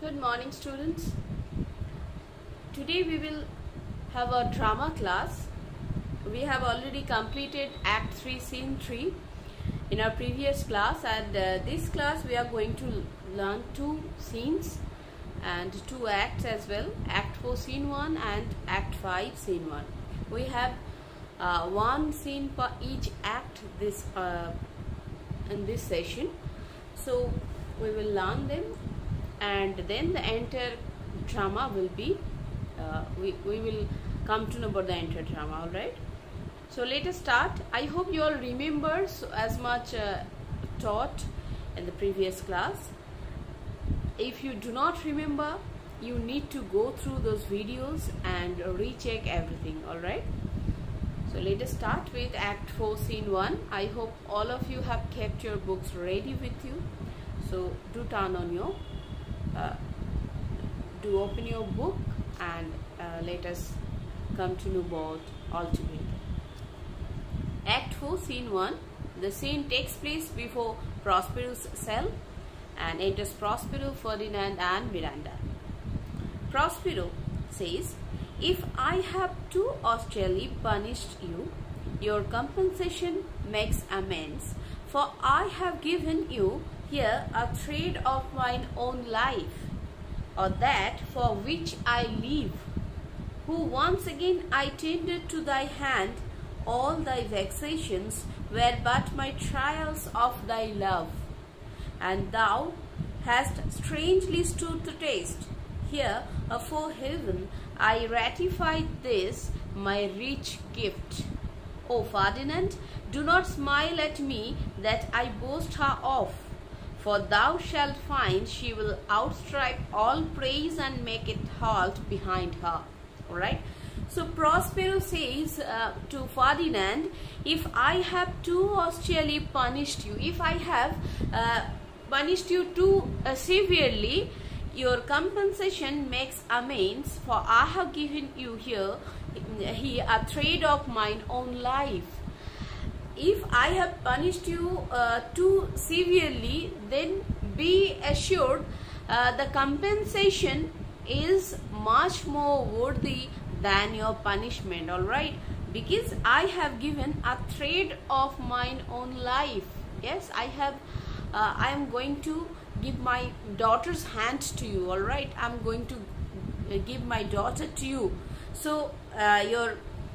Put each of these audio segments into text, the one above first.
Good morning, students. Today we will have a drama class. We have already completed Act 3, Scene 3 in our previous class, and this class we are going to learn 2 scenes and 2 acts as well. Act 4, Scene 1 and Act 5, Scene 1. We have 1 scene for each act in this session. So we will learn them, and then the entire drama will be we will come to know about the entire drama. All right, so let us start. I hope you all remember as much taught in the previous class. If you do not remember, you need to go through those videos and recheck everything. All right, so let us start with Act 4, Scene 1. I hope all of you have kept your books ready with you. So do turn on your do open your book and let us come to know about all together. Act 4, Scene 1. The scene takes place before Prospero's cell and enters Prospero, Ferdinand and Miranda. Prospero says, "If I have too austerely punished you, your compensation makes amends, for I have given you here a thread of mine own life, or that for which I live, who once again I tendered to thy hand. All thy vexations were but my trials of thy love, and thou hast strangely stood the test. Here afore heaven I ratified this my rich gift. O Ferdinand, do not smile at me that I boast her of, for thou shalt find she will outstrip all praise and make it halt behind her." Alright, so Prospero says to Ferdinand, if I have too austerely punished you, if I have punished you too severely, your compensation makes amends, for I have given you here a thread of mine own life. If I have punished you too severely, then be assured the compensation is much more worthy than your punishment. All right, because I have given a thread of mine own life. Yes, I am going to give my daughter's hand to you. All right, I'm going to give my daughter to you. So your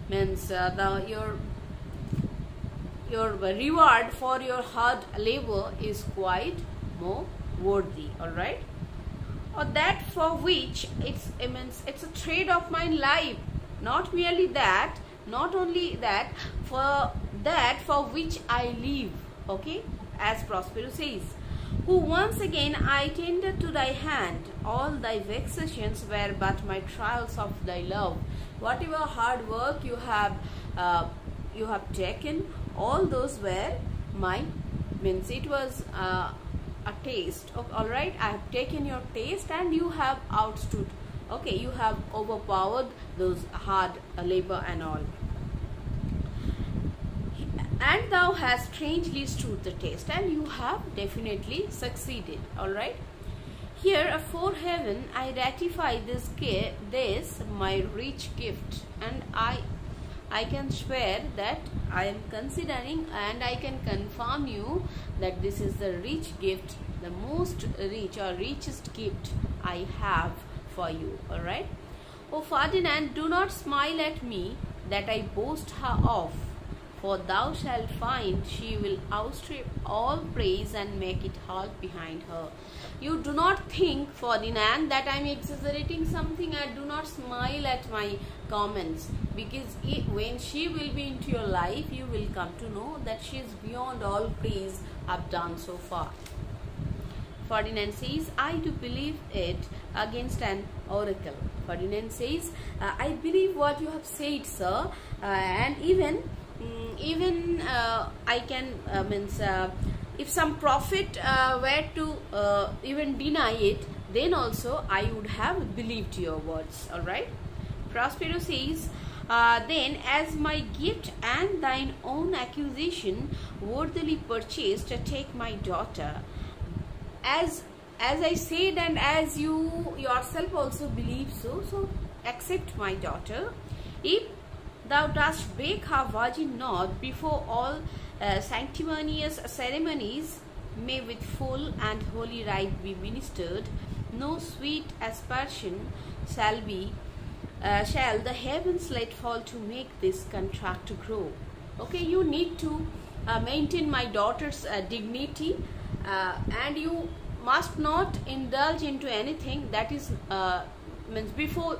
reward for your hard labor is quite more worthy. All right, or that for which it's a trade of my life. Not merely that, not only that, for which I live. Okay, as Prospero says, who once again I tendered to thy hand. All thy vexations were but my trials of thy love. Whatever hard work you have taken, all those were it was a taste. All right, I have taken your taste and you have outstood. Okay, you have overpowered those hard labor and all, and thou hast strangely stood the test, and you have definitely succeeded. All right, here afore heaven I ratify this my rich gift, and I can swear that I am considering and I can confirm you that this is the rich gift, the most rich or richest gift I have for you. All right. O Ferdinand, do not smile at me that I boast her of, for thou shalt find she will outstrip all praise and make it halt behind her. You do not think, Ferdinand, that I am exaggerating something. I do not smile at my comments, because when she will be into your life, you will come to know that she is beyond all praise I've done so far. Ferdinand says, I do believe it against an oracle. Ferdinand says, I believe what you have said, sir, and even I can if some prophet were to even deny it, then also I would have believed your words. All right. Prospero says, then as my gift and thine own accusation worthily purchased, take my daughter, as as I said, and as you yourself also believe so, so accept my daughter. If thou dost break her virgin not before all sanctimonious ceremonies may with full and holy rite be ministered, no sweet aspersion shall the heavens let fall to make this contract grow. Okay, you need to maintain my daughter's dignity, and you must not indulge into anything that is means before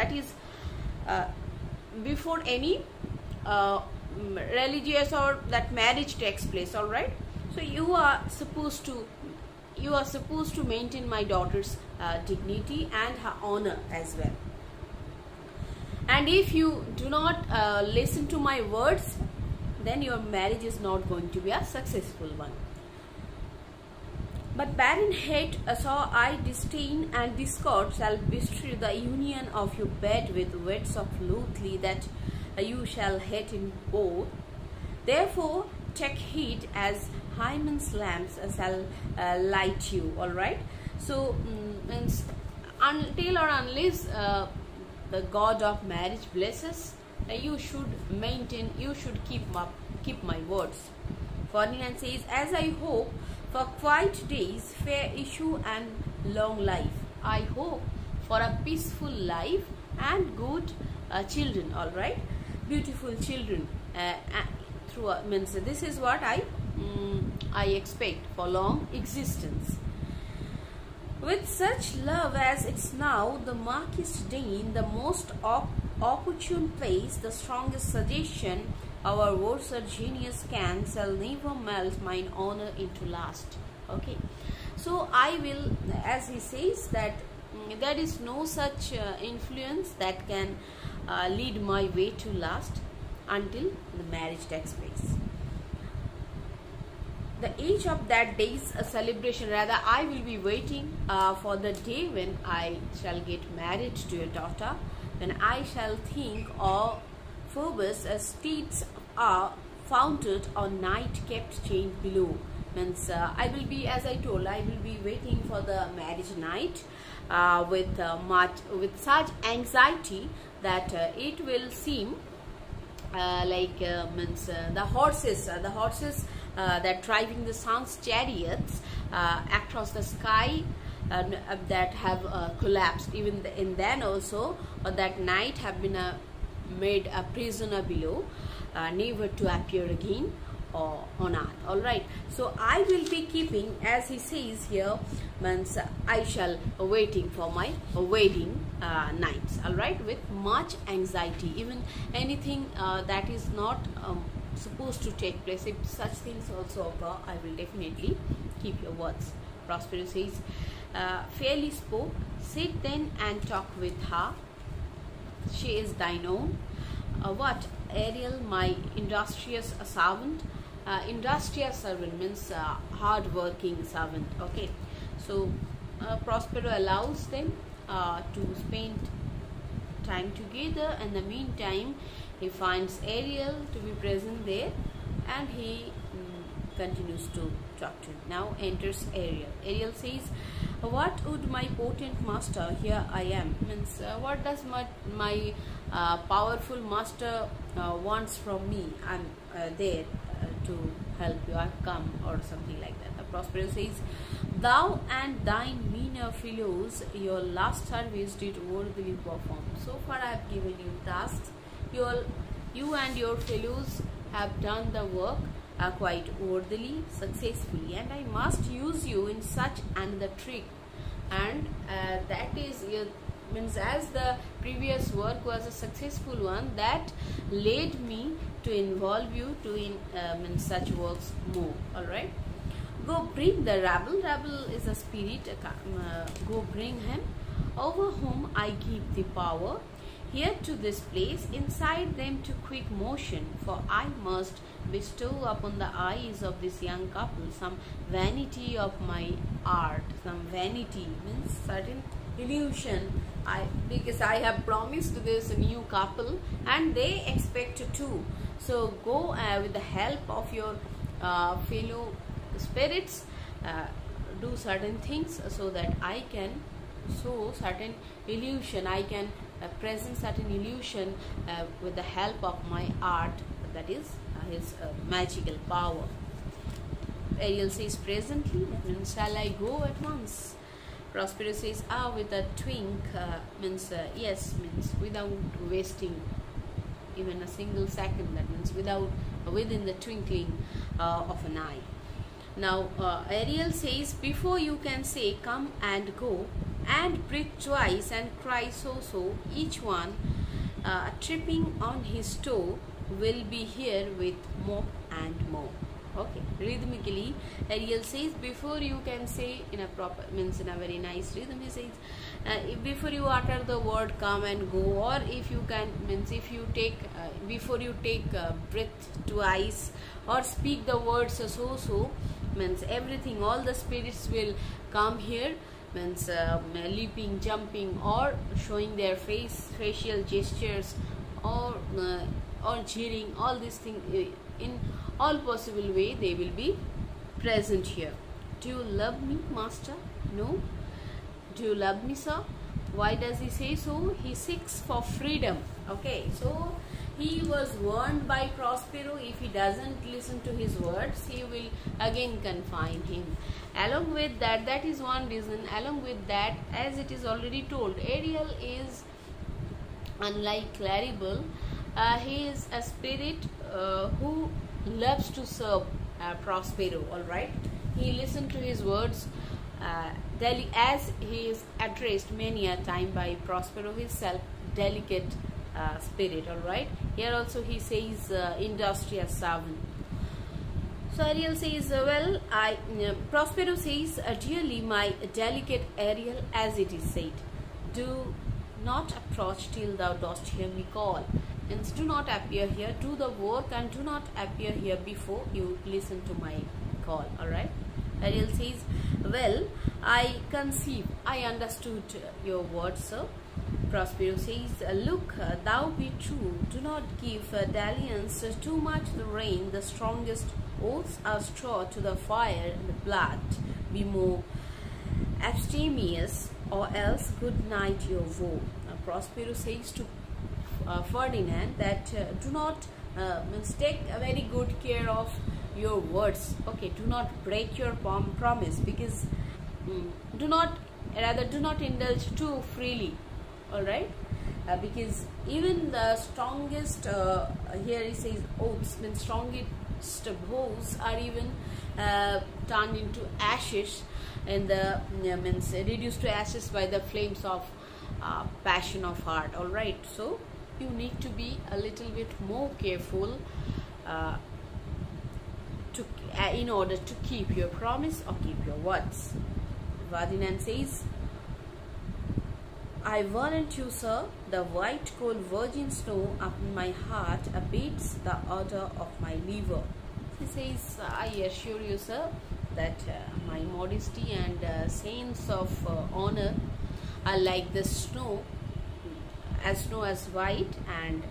before any religious or that marriage takes place. All right, so you are supposed to maintain my daughter's dignity and her honor as well. And if you do not listen to my words, then your marriage is not going to be a successful one. But barren hate saw I disdain, and discord shall betray the union of your bed with words of loathly, that you shall hate in both. Therefore take heed, as Hymen's lamps shall light you. All right. So means until or unless the God of marriage blesses, you should keep my words. Ferdinand says, as I hope for quiet days, fair issue and long life. I hope for a peaceful life and good children. All right, beautiful children. Means this is what I expect for long existence. With such love as it's now, the Marquis Dean, the most opportune place, the strongest suggestion our worser genius can, shall never melt mine honor into lust. Okay, so I will, as he says, that there is no such influence that can lead my way to lust until the marriage takes place. The age of that day's celebration, rather I will be waiting for the day when I shall get married to your daughter, when I shall think of Phoebus as steeds are founded on night kept chained below. Means I will be, as I told, I will be waiting for the marriage night with such anxiety that it will seem the horses that driving the sun's chariots across the sky that have collapsed. Even then also that night have been made a prisoner below, never to appear again on earth. All right, so I will be keeping, as he says here, means I shall waiting for my wedding nights. All right, with much anxiety. Even anything that is not supposed to take place, if such things also occur, I will definitely keep your words. Prospero says, fairly spoke, sit then and talk with her. She is thine own. What? Ariel, my industrious servant. Industrious servant means hard-working servant. Okay, so Prospero allows them to spend time together. In the meantime, he finds Ariel to be present there, and he continues to talk to him. Now enters Ariel. Ariel says, what would my potent master? Here I am. Means what does my powerful master wants from me? I'm there to help you. I've come, or something like that. The Prospero says, thou and thine meaner fellows your last service did worthily perform. So far I have given you tasks. You and your fellows have done the work quite worthily, successfully, and I must use you in such another trick, and that is means as the previous work was a successful one, that led me to involve you to in such works more. All right, go bring the rabble. Rabble is a spirit. Go bring him, over whom I give the power. Here to this place, inside them to quick motion, for I must bestow upon the eyes of this young couple some vanity of my art. Some vanity means certain illusion, because I have promised this new couple and they expect to. So go with the help of your fellow spirits, do certain things so that I can show certain illusion, I can present certain illusion with the help of my art, that is his magical power. Ariel says presently, that means shall I go at once? Prospero says with a twink, means yes, means without wasting even a single second, that means within the twinkling of an eye. Now Ariel says, before you can say come and go and breathe twice and cry so, each one tripping on his toe will be here with more and more. Okay, rhythmically Ariel says, before you can say in a proper, means in a very nice rhythm, he says before you utter the word come and go, or if you can, means if you take before you take breath twice or speak the words so, means everything, all the spirits will come here, means leaping, jumping, or showing their facial gestures, or cheering, all these things in all possible way they will be present here. Do you love me, master? No. Do you love me, sir? Why does he say so? He seeks for freedom. Okay, so he was warned by Prospero, if he doesn't listen to his words, he will again confine him. Along with that, that is one reason. Along with that, as it is already told, Ariel is unlike Claribel. He is a spirit who loves to serve Prospero. All right, he listened to his words as he is addressed many a time by Prospero himself, delicate spirit. All right, here also he says industrious servant. So Ariel says, Prospero says, dearly my delicate Ariel, as it is said, do not approach till thou dost hear me call. Hence, do not appear here, do the work, and do not appear here before you listen to my call. Alright, Ariel says, well, I conceive, I understood your words, sir. Prospero says, look, thou be true, do not give dalliance too much the rein, the strongest oaths are straw to the fire and the blood, be more abstemious, or else good night your woe. Prospero says to Ferdinand that do not take a very good care of your words. Okay, do not break your promise, because do not indulge too freely. All right, because even the strongest here he says oaths, means strongest vows are even turned into ashes, and the means reduced to ashes by the flames of passion of heart. All right, so you need to be a little bit more careful in order to keep your promise or keep your words. Ferdinand says, I warrant you, sir, the white cold virgin snow upon my heart abates the ardor of my liver. He says, I assure you, sir, that my modesty and sense of honor are like the snow as white and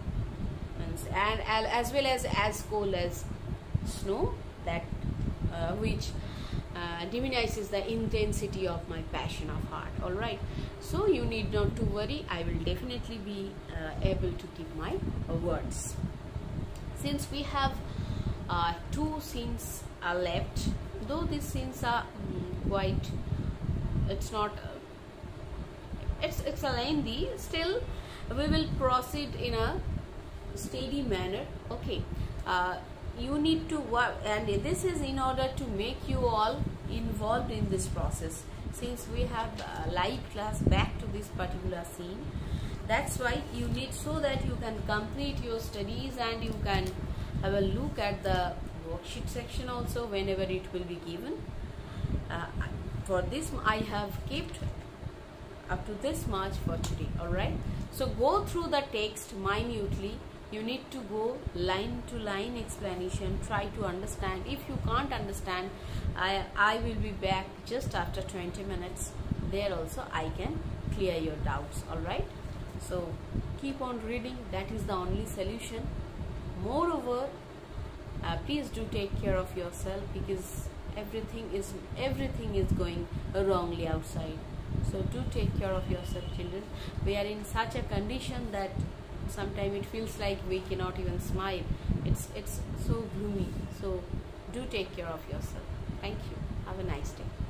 as well as cold as snow, that which diminishes the intensity of my passion of heart. All right, so you need not to worry, I will definitely be able to keep my words. Since we have 2 scenes left, though these scenes are quite, it's not it's a lengthy, still we will proceed in a steady manner. Okay, you need to work, and this is in order to make you all involved in this process. Since we have a live class back to this particular scene, that's why you need, so that you can complete your studies and you can have a look at the worksheet section also whenever it will be given. For this I have kept up to this much for today. All right, so go through the text minutely. You need to go line to line explanation, try to understand. If you can't understand, I will be back just after 20 minutes. There also I can clear your doubts. All right, so keep on reading, that is the only solution. Moreover, please do take care of yourself, because everything is going wrongly outside. So do take care of yourself, children. We are in such a condition that sometimes it feels like we cannot even smile. It's so gloomy. So do take care of yourself. Thank you. Have a nice day.